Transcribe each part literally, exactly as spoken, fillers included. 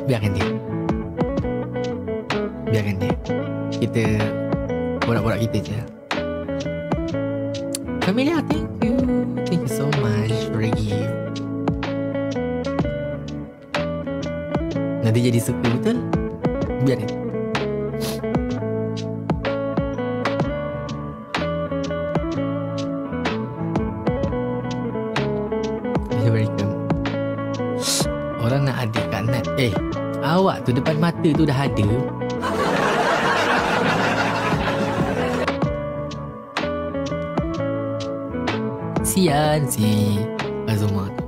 Biarkan dia. Biarkan dia. Kita borak-borak kita je. Camelia, thank you. Thank you so much for the gift. Nanti jadi suka betul. Biarkan. You're welcome. Orang nak ada kat Nat. Eh, awak tu depan mata tu dah ada. Kesian si Azuma tu.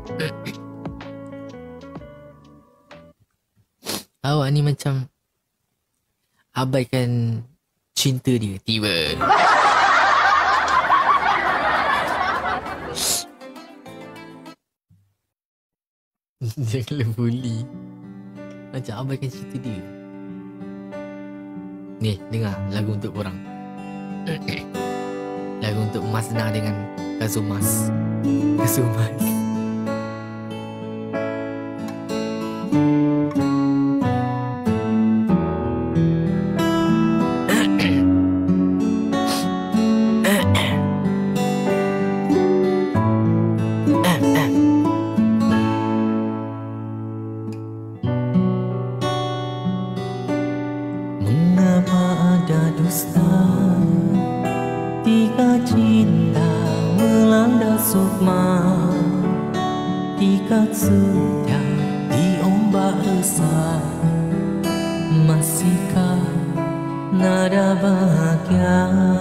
Awak ni macam abaikan cinta dia. Tiba. Janganlah bully. Macam abaikan cinta dia. Ni, dengar lagu untuk korang. Lagu untuk Mas Nah dengan Kazumas. Kazumas. Mengapa ada dusta, tiga cinta melanda sukma, tiga setia diombak resah. Masihkah nada bahagia?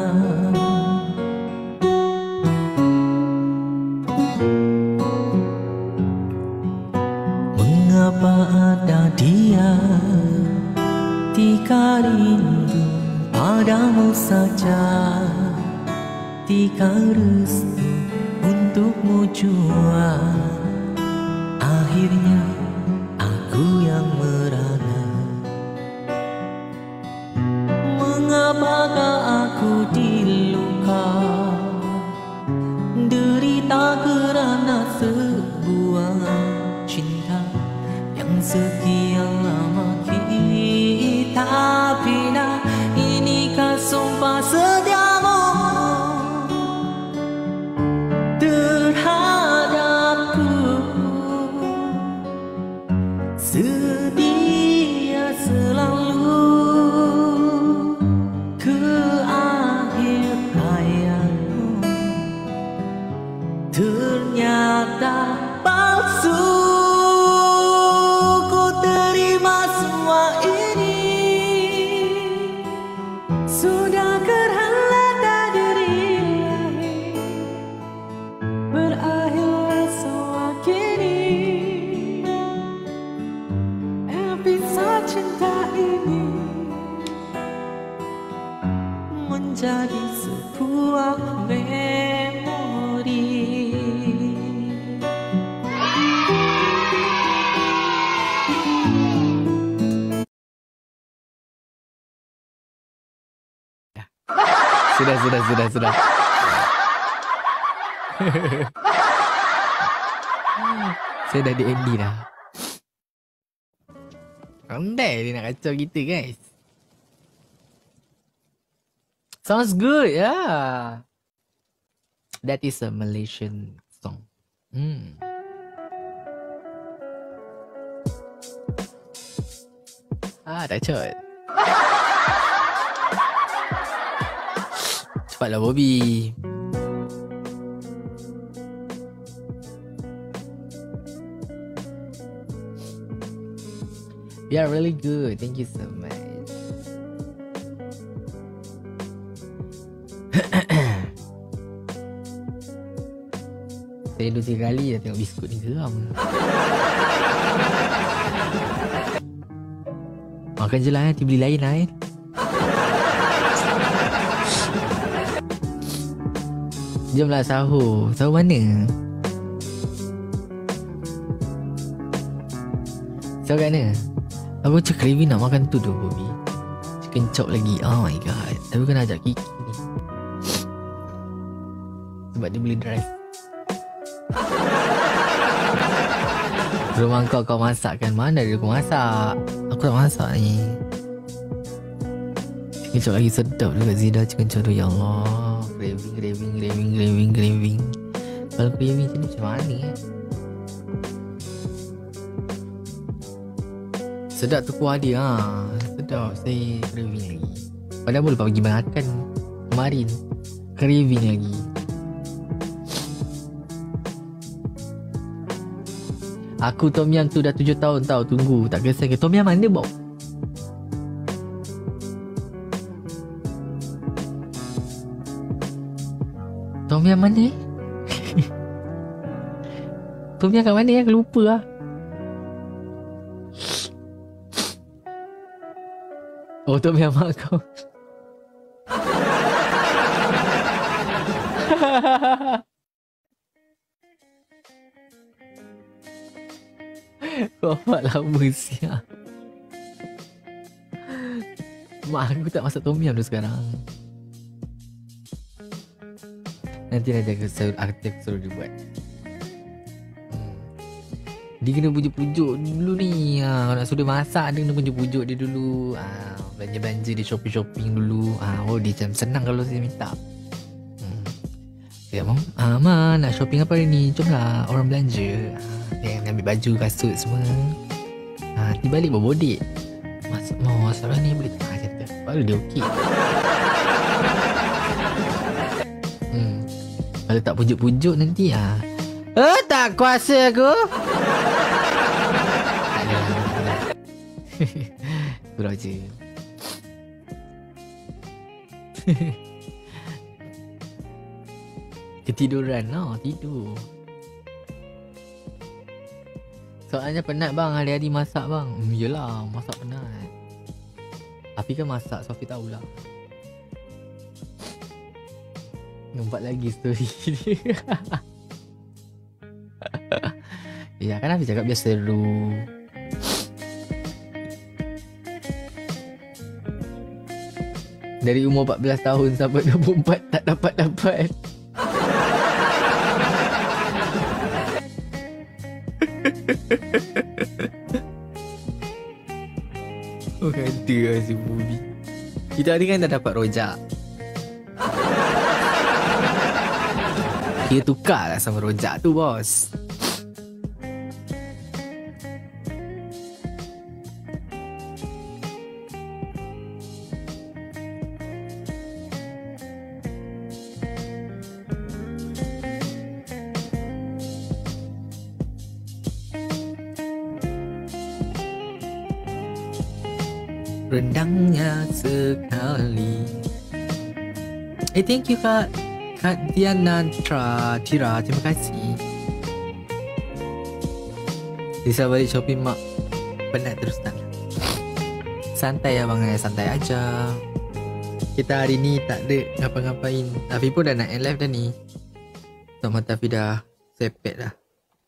Mengapa ada dia, tiga rindu padamu saja, tiga restu untukmu jua. Akhirnya aku yang merana. Mengapakah aku diluka, derita kerana sebuah cinta yang sekian lama kita bina. Inikah sumpah setiamu terhadapku, setia selalu ke akhir hayatmu. Ternyata palsu. Ku terima semua ini. Sudah kerana takdiri berakhirlah semua kini. Episode cinta ini menjadi sebuah memori. Sudah, sudah, sudah, sudah. Saya dah di M D dah. Pandai dia nak kacau kita, guys. Sounds good, yeah. That is a Malaysian song. Hmm. Ah, dah cut. Cepatlah Bobby. We are really good. Thank you so much. Saya dua tiga kali dah tengok biskut ni geram. Makan je lah, nanti beli lain lah eh. Jomlah sahur. Sahur mana? Sahur kat mana? Aku macam craving nak makan tu tu, Bobby. Chicken chop lagi. Oh my god. Tapi kena ajak Kiki ni. Sebab dia boleh drive. Rumah kau kau masak kan? Mana ada kau masak? Aku tak masak ni. Chicken chop lagi sedap juga Zida chicken chop tu. Ya Allah. Craving, craving, craving, craving, craving. Kalau craving macam ni macam mana eh? Sedap tu kuah dia ha. Sedap. Saya craving lagi. Padahal boleh pergi makan kemarin. Craving lagi. Aku tom yum tu dah tujuh tahun tau tunggu. Tak kesan ke. Tom yum mana bau? Tom yum mana eh? Tom yum kat mana eh? Aku lupa lah. Oh, tom yum mak kau. Kau buat lama siap. Mak aku tak masak tom yum tu sekarang. Nanti nanti aku suruh, aku suruh dia buat. hmm. Dia kena pujuk-pujuk dulu ni ha. Kalau nak suruh dia masak, dia kena pujuk-pujuk dia dulu ha. Belanja-belanja dia, shopping-shopping dulu ha. Oh dia macam senang kalau saya minta. hmm. Dia mau ah, Ma nak shopping apa hari ni? Jomlah orang belanja ha. Dia ambil baju, kasut semua ha. Nanti balik bawa bodek. Masak mau masak ni boleh tak ha, kata. Baru dia okey. hmm. Kalau tak pujuk-pujuk nanti ah. Oh tak kuasa aku. Tak ada. Surau je. Ketiduran lah, tidur. Soalnya penat bang, hari-hari masak bang. Hmm, yelah, masak penat. Tapi kan masak, Sofi tahulah. Nampak lagi story dia. Ya kan Hafiz cakap biar seru. Dari umur empat belas tahun sampai dua puluh empat tak dapat-dapat. Oh ada lah si Bobby. Kita hari kan dah dapat rojak. Dia tukar lah sama rojak tu bos. Rendangnya sekali. Eh thank you Kak Kak Diana Tra Tira, terima kasih. Bisa balik shopping mak. Penat terus tak. Santai abang eh, santai aja. Kita hari ni tak ada ngapa-ngapain. Tafi pun dah nak end live dah ni. Sama Tafi dah sepet dah.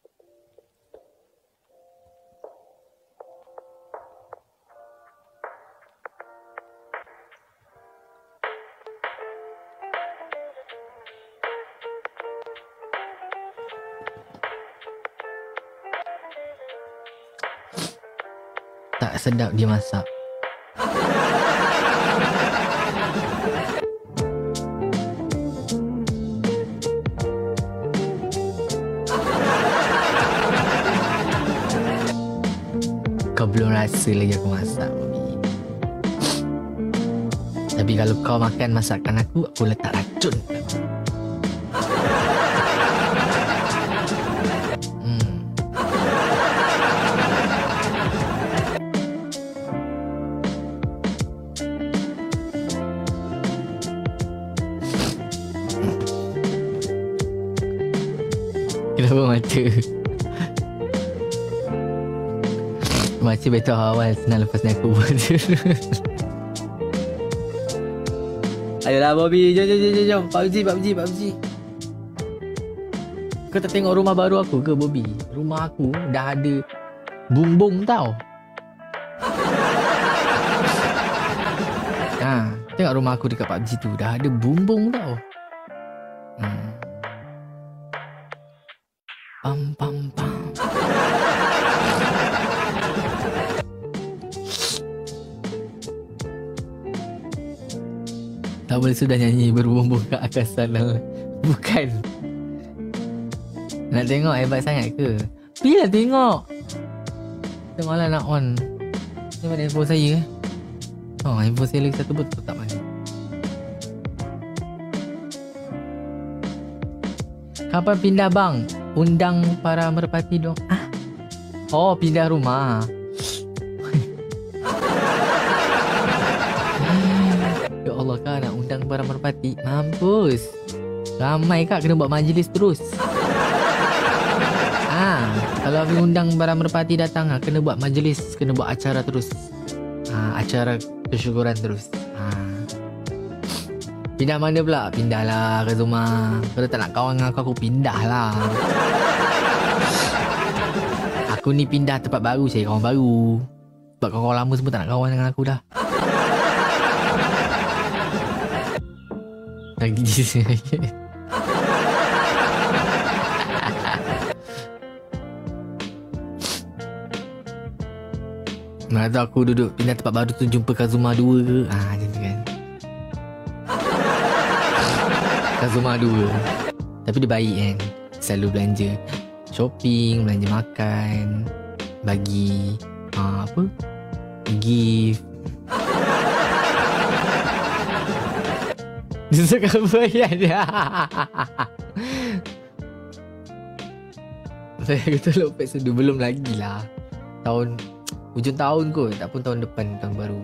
Tak sedap dia masak. Kau belum rasa lagi aku masak, Bobby. Tapi kalau kau makan masakan aku, aku letak racun. Kenapa mata? Macam betul awal senang lepas ni aku buat. Ayolah Bobby, jom jom jom jom. P U B G, P U B G, P U B G. Kau tak tengok rumah baru aku ke Bobby? Rumah aku dah ada bumbung tau. Ha, tengok rumah aku dekat P U B G tu dah ada bumbung tau. Hmm. Pam pam pam. Awal sudah nyanyi berbumbung ke akasan. Bukan. Nak tengok hebat sangat ke? Pergilah tengok. Tengoklah nak on. Ni mana handphone saya? Oh, handphone saya lagi satu betul tak mana? Kapan pindah bang? Undang para merpati dong. Ah. Oh, pindah rumah. Ya Allah kan nak undang para merpati. Mampus. Ramai kak kena buat majlis terus. Ah, kalau aku undang para merpati datang ah, kena buat majlis, kena buat acara terus. Ah, acara kesyukuran terus. Ah. Pindah mana pula? Pindahlah ke rumah. Kalau tak nak kawan dengan aku, aku pindah lah. Aku ni pindah tempat baru, saya kawan baru. Sebab kawan-kawan lama semua tak nak kawan dengan aku dah. Lagi sikit. Mana tahu aku duduk pindah tempat baru tu jumpa Kazuma dua ke. Ah, macam tu kan. Kazuma dua. Tapi dia baik kan. Selalu belanja shopping, belanja makan, bagi ah, apa? Gift. Dia suka bayar dia. Saya kata lopek sudu. Belum lagi lah. Tahun hujung tahun kot. Tak pun tahun depan, tahun baru.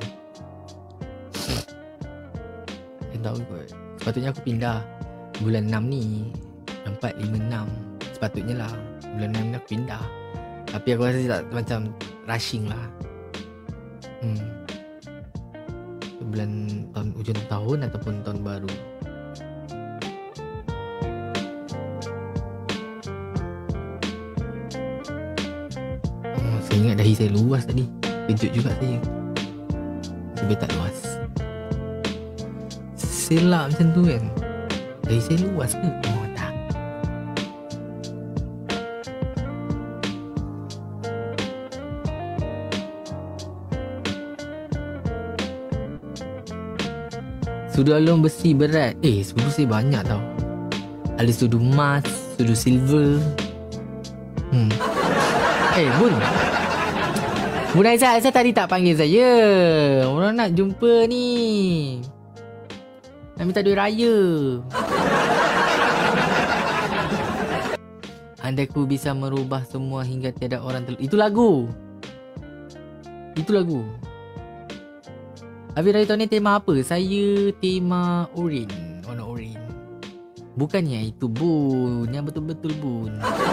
Hujung tahun kot. Sepatutnya aku pindah bulan enam ni. Empat, lima, enam. Sepatutnya lah. Bulan enam ni aku pindah. Tapi aku rasa tak macam rushing lah. Hmm. Bulan tahun hujung tahun ataupun tahun baru. Oh, saya ingat dahi saya luas tadi. Kejut juga saya. Lebih tak luas. Silap macam tu kan. Dahi saya luas ke? Oh tak. Sudu alun besi berat. Eh, sudu saya banyak tau. Ada sudu emas, sudu silver. Hmm. Eh, Bun. Bun Aizat, saya tadi tak panggil saya. Orang nak jumpa ni. Nak minta duit raya. Andai ku bisa merubah semua hingga tiada orang terluka. Itu lagu. Itu lagu. Habis dari tahun ni tema apa? Saya tema oren. Warna oren. Bukannya itu Bun. Yang betul-betul Bun.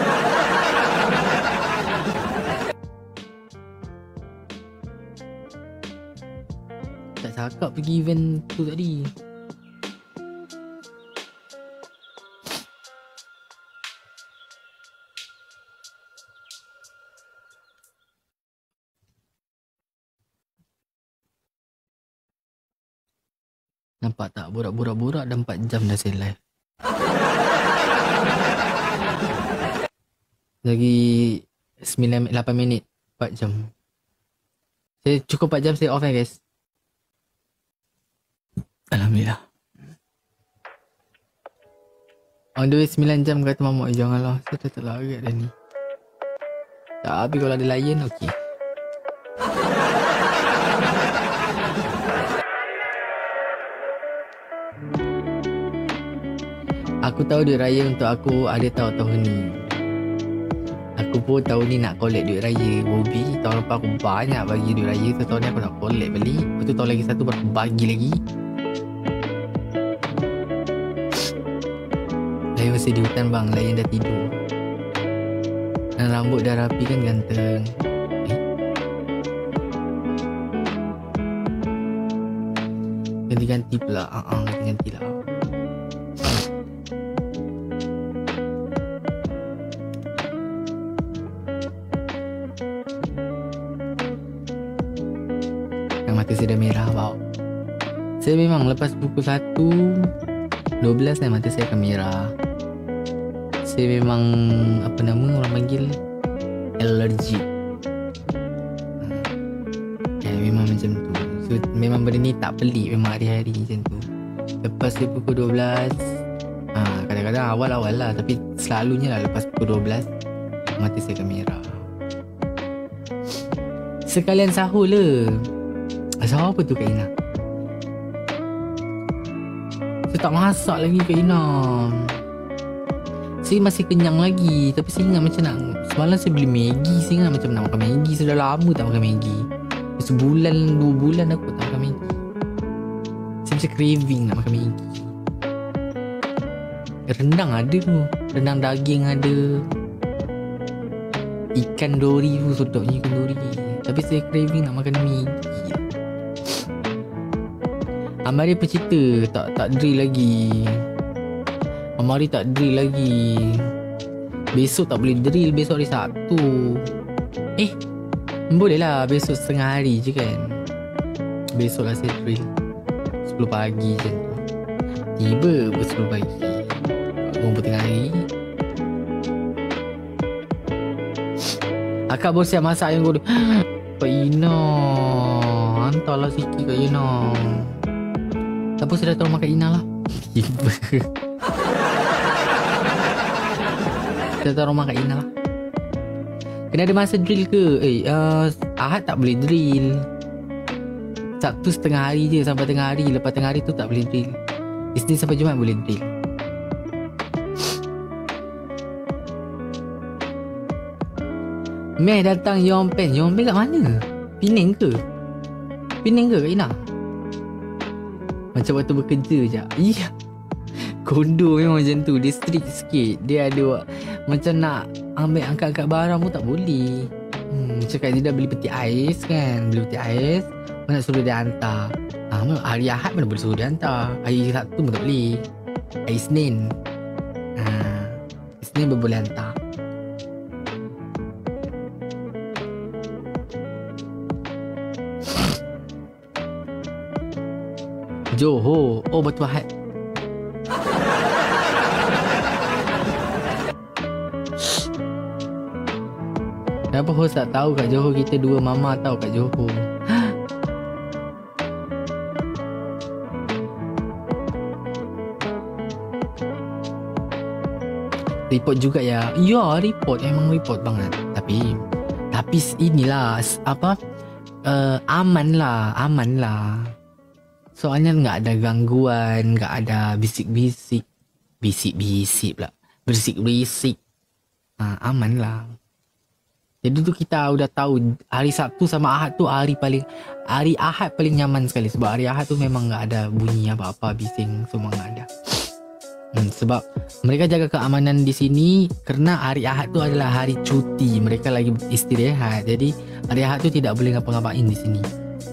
Tak cakap pergi event tu tadi. Nampak tak? Borak-borak-borak dah empat jam dah saya live. Lagi sembilan, lapan minit. empat jam. Saya cukup empat jam saya off ya guys. Alhamdulillah. On the way sembilan jam kata mamak. Eh, janganlah. Saya tak larat dah ni. Tapi kalau ada layan okey. Aku tahu duit raya untuk aku ada tahu tahun ni. Aku pun tahun ni nak collect duit raya. Bobby tahun lepas aku banyak bagi duit raya. So tahun ni aku nak collect balik. Lepas tu tahun lagi satu baru bagi lagi. Layan masih di hutan bang. Layan dah tidur. Dan rambut dah rapi kan ganteng. Eh? Ganti-ganti pula. Haa uh-uh, ganti-ganti lah. Mata saya dah merah bau. Saya memang lepas pukul satu dua belas kan mata saya akan merah. Saya memang apa nama orang panggil allergic. Hmm. Ya memang macam tu. So memang benda ni tak pelik memang hari-hari macam tu. Lepas dia pukul dua belas, ha, kadang-kadang awal-awal lah, tapi selalunya lah lepas pukul dua belas mati saya kamera. Sekalian sahur lah. Sahur apa tu Kak Ina? Saya tak masak lagi Kak Ina. Saya masih kenyang lagi. Tapi saya ingat macam nak, semalam saya beli Maggi. Saya ingat macam nak makan Maggi. Sudah lama tak makan Maggi. Sebulan, dua bulan aku tak makan Maggi. Saya macam craving nak makan Maggi. Rendang ada tu. Rendang daging ada. Ikan dori tu, sedapnya ikan dori. Tapi saya craving nak makan Maggi. Amari bercerita tak tak drill lagi. Amari tak drill lagi. Besok tak boleh drill, besok hari Sabtu. Eh, boleh lah besok setengah hari je kan. Besok lah saya drill sepuluh pagi macam tu. Tiba pun sepuluh pagi. Bangun pun tengah hari. Akak baru siap masak yang goreng. Kak Ina, hantarlah sikit Kak Ina. Tapi saya dah tahu makan Ina lah. Saya tahu rumah Kak Ina lah. Kena ada masa drill ke? Eh, uh, Ahad tak boleh drill. Sabtu setengah hari je sampai tengah hari. Lepas tengah hari tu tak boleh drill. Isnin sampai Jumaat boleh drill. Meh datang Yompen. Yompen kat mana? Penang ke? Penang ke Kak Ina? Macam waktu bekerja je. Iya. Kondo memang macam tu. Dia strict sikit. Dia ada macam nak ambil angkat-angkat barang pun tak boleh. Hmm, cakap dia dah beli peti ais kan. Beli peti ais, mana nak suruh dia hantar. Ha, hari Ahad mana boleh suruh dia hantar. Hari Sabtu pun tak boleh. Hari Isnin. Ha, Isnin pun boleh hantar. Johor. Oh, Batu Ahad. Kenapa host tak tahu kat Johor kita dua mama tahu kat Johor? Report juga ya. Ya, report. Emang report banget. Tapi Tapi inilah apa uh, aman lah. Aman lah. Soalnya nggak ada gangguan. Nggak ada bisik-bisik. Bisik-bisik pula. Berisik-berisik. Ha, aman lah. Jadi tu kita udah tahu hari Sabtu sama Ahad tu hari paling hari Ahad paling nyaman sekali sebab hari Ahad tu memang enggak ada bunyi apa-apa, bising semua enggak ada. Hmm, sebab mereka jaga keamanan di sini kerana hari Ahad tu adalah hari cuti, mereka lagi istirahat. Jadi hari Ahad tu tidak boleh ngapa-ngapain di sini.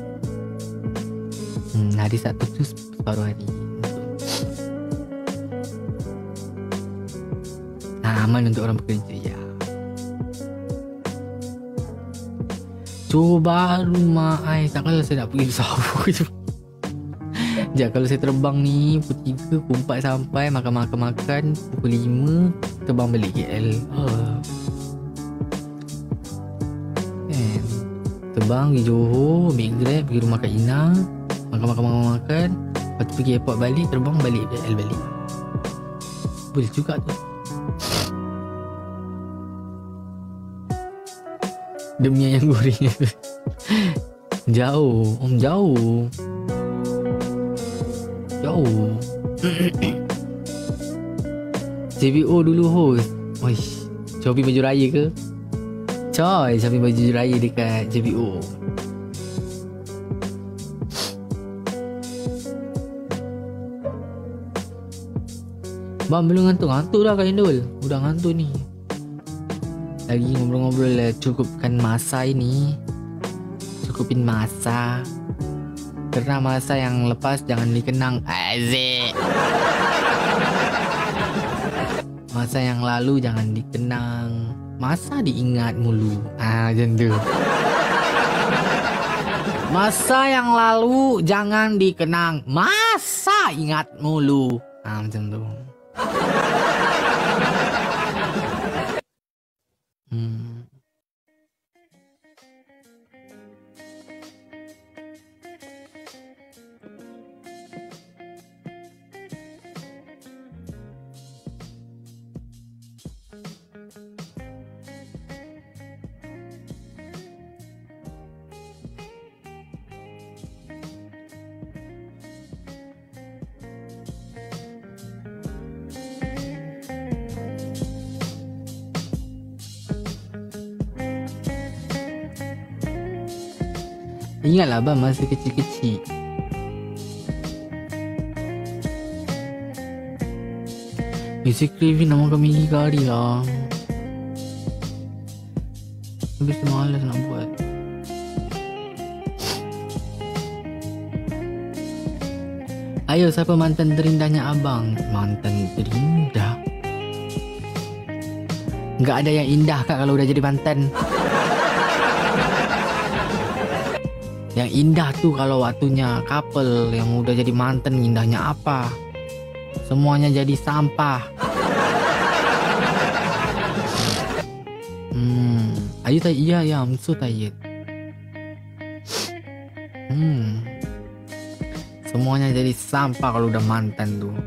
Hmm, hari Sabtu tu separuh hari. Nah, aman untuk orang bekerja ya. Cuba rumah ai. Takkanlah saya nak pergi sahur je. Sekejap, kalau saya terbang ni pukul tiga, pukul empat sampai makan-makan-makan, pukul lima terbang balik K L. Oh. Kan? Terbang pergi Johor, ambil Grab pergi rumah Kak Ina, makan-makan-makan, lepas tu pergi airport balik, terbang balik K L balik. Boleh juga tu. Demi ayam goreng. Jauh. Om jauh. Jauh. J B O dulu host. Oish. Shopee baju raya ke? Coy, Shopee baju raya dekat J B O. Bang belum ngantuk. Ngantuk dah Kak Indul. Udah ngantuk ni. Lagi ngobrol-ngobrol lah. Cukupkan masa ini. Cukupin masa. Kerana masa yang lepas jangan dikenang. Azik. Masa yang lalu jangan dikenang. Masa diingat mulu. Ah, macam tu. Masa yang lalu jangan dikenang. Masa ingat mulu. Ah, macam tu. Hmm. Ingatlah abang masa kecil-kecil. Music craving nak makan Maggi kari lah. Habis tu malas nak buat. Ayo, siapa mantan terindahnya abang? Mantan terindah? Nggak ada yang indah kak kalau udah jadi mantan. Yang indah tuh kalau waktunya couple. Yang udah jadi mantan, indahnya apa? Semuanya jadi sampah. Hmm, are you tired? Yeah, yeah, I'm so tired. Hmm, semuanya jadi sampah kalau udah mantan tuh.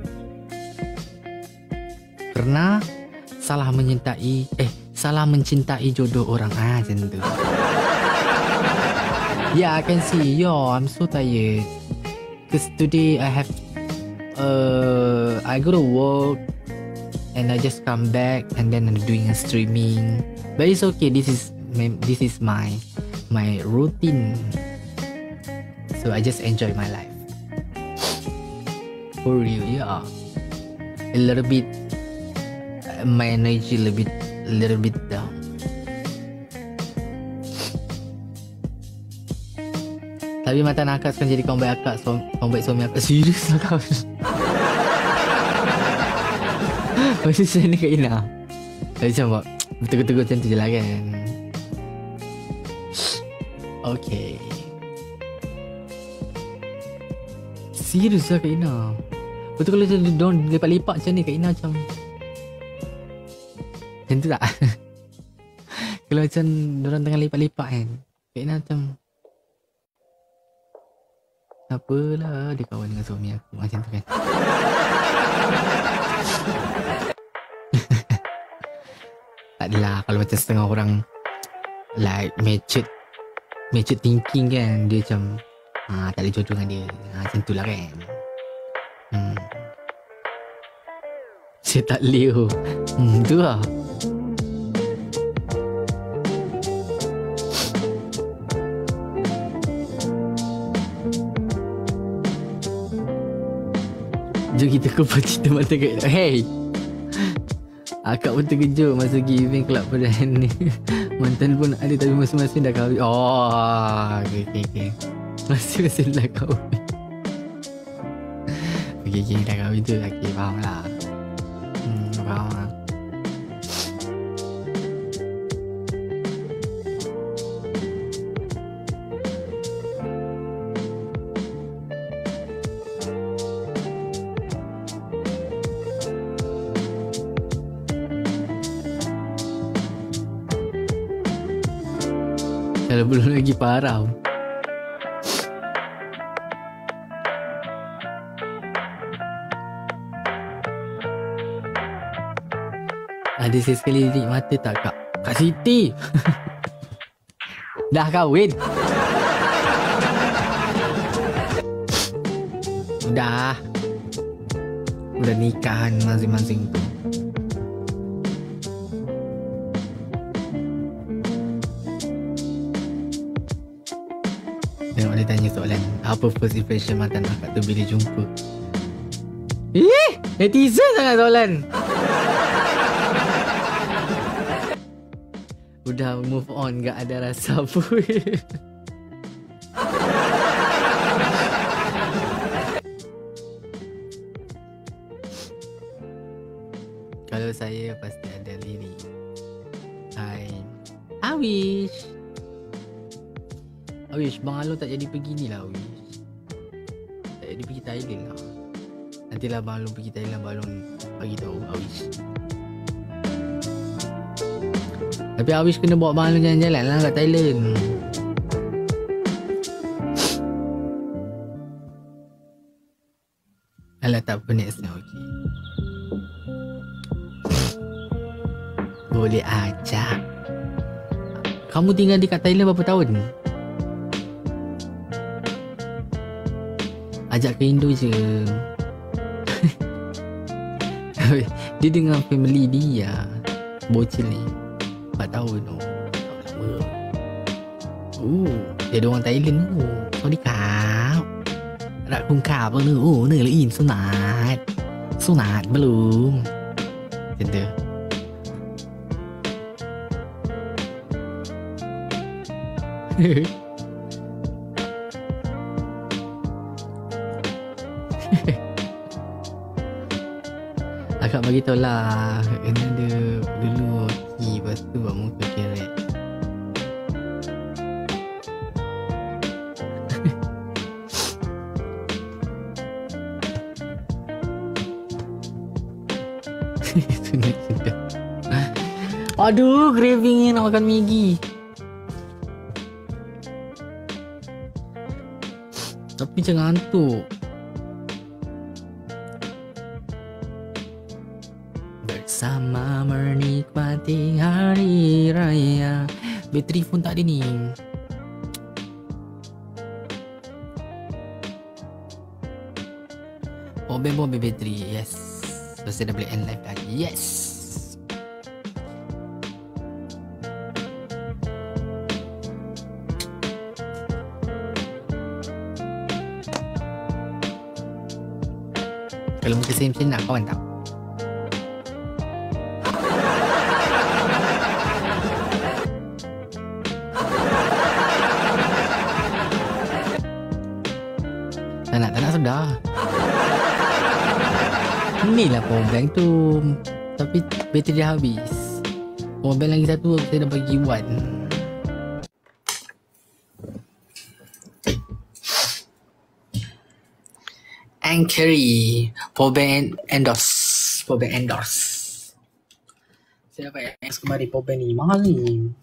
Karena salah mencintai, eh, salah mencintai jodoh orang ah, macam tu. Yeah, I can see. Yo, I'm so tired. Cause today I have Uh, I go to work and I just come back and then I'm doing a streaming. But it's okay. This is my, this is my my routine. So I just enjoy my life. For real, yeah. A little bit, uh, my energy a little bit, a little bit down. Tapi mata nakal sekarang jadi kawan baik akak, kawan baik suami akak. Serius lah kau. Maksud saya ni Kak Ina macam buat betul-betul macam tu je lah kan. Okay. Serius lah Kak Ina. Betul kalau dia don lepak-lepak macam ni Kak Ina macam Macam tu tak? Kalau macam diorang tengah lepak-lepak kan, Kak Ina macam apalah dia kawan dengan suami aku macam tu kan. Tak adalah kalau macam setengah orang like matured matured thinking kan, dia macam ha, tak boleh jodoh dengan dia ha, macam tu lah kan. hmm. Saya tak boleh. hmm, tu lah. Jom kita kupas cerita mata kat. Hey, akak pun terkejut masa pergi event club pada ni. Mantan pun ada tapi masing-masing dah kahwin. Oh, okay, okay, okay. Masing-masing dah kahwin. Okay, okay, dah kahwin tu. Okay, faham lah. Hmm, faham lah. Kalau belum lagi parah. Ada sesekali lirik mata tak kak? Kak Siti dah kahwin? Dah. Udah nikahan masing-masing tu. Tengok dia tanya soalan, apa first impression mantan akak tu bila jumpa? Eh, netizen sangat soalan. Udah move on, gak ada rasa pun. Kalau saya pasti ada lirik. I, I wish I wish Bang Along tak jadi pergi ni lah. I wish tak jadi pergi Thailand lah. Nantilah Bang Along pergi Thailand, Bang Along bagi tahu. I wish. Tapi I wish kena bawa Bang Along jalan-jalan lah kat Thailand. Alah tak apa, next now. Okay, boleh aja. Kamu tinggal di kat Thailand berapa tahun? Ajak ke Indo je. Dia dengan family dia, bocil ni empat tahun tu. Lama. Oh, dia ada orang Thailand tu. Sorry kau. Rak kung kau pun tu. Oh, ni lah in sunat. Sunat belum. Macam tu. Akak bagi tahu lah. Kena ada dulu okey. Lepas tu buat muka kerek. Sudah-sudah. Aduh, craving ni nak makan Maggi. Tapi macam ngantuk. Bersama menikmati hari raya. Bateri pun tak ada ni. Power bank bateri. Yes. Lepas dah boleh end live lagi. Yes. Kalau muka saya macam ni nak kawan tak? Tak nak, tak nak sudah. Inilah power bank tu. Tapi bateri dah habis. Power bank lagi satu saya dah bagi one. Anchory power bank endorse. Power bank endorse. Saya dapat yang kemarin power bank ni. Mahal ni.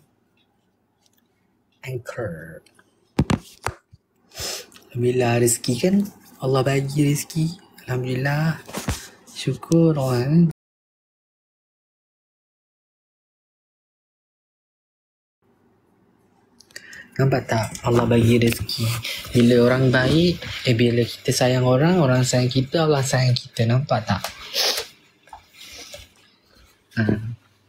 Anchor. Alhamdulillah rezeki kan. Allah bagi rezeki. Alhamdulillah. Syukur orang. Nampak tak Allah bagi rezeki. Bila orang baik, eh bila kita sayang orang, orang sayang kita, Allah sayang kita. Nampak tak? Ha.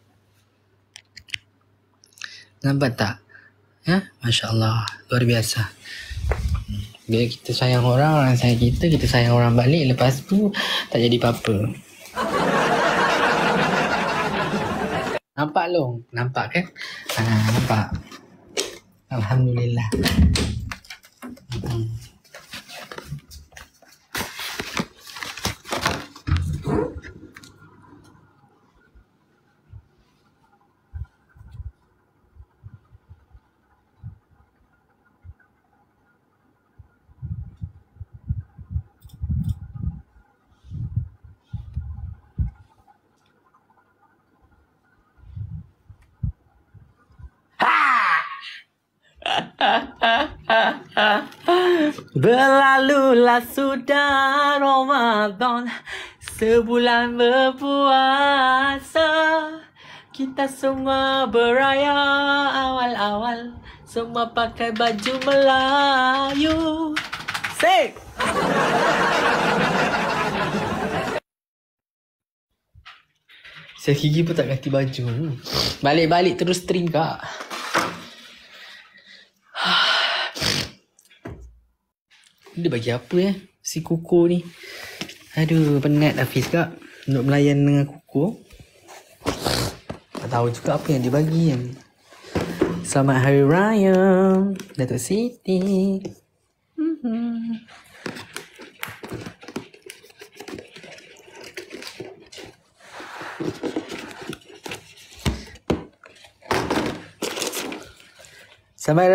Nampak tak? Ya, Masya Allah. Luar biasa. Bila kita sayang orang, orang sayang kita, kita sayang orang balik. Lepas tu tak jadi apa-apa. Nampak long? Nampak kan? Ha, nampak. Alhamdulillah. Hmm. Berlalulah sudah Ramadan, sebulan berpuasa. Kita semua beraya awal-awal, semua pakai baju Melayu. Say! Saya gigi pun tak ganti baju. Balik-balik terus string kak. Dia bagi apa eh si Kuku ni? Aduh, penat Hafiz kak untuk melayan dengan Kuku. Tak tahu juga apa yang dia bagi kan. Selamat Hari Raya Datuk Siti. Mm-hmm. Selamat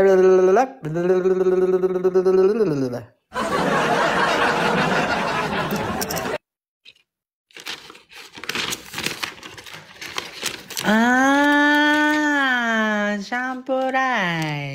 Ah, campuran.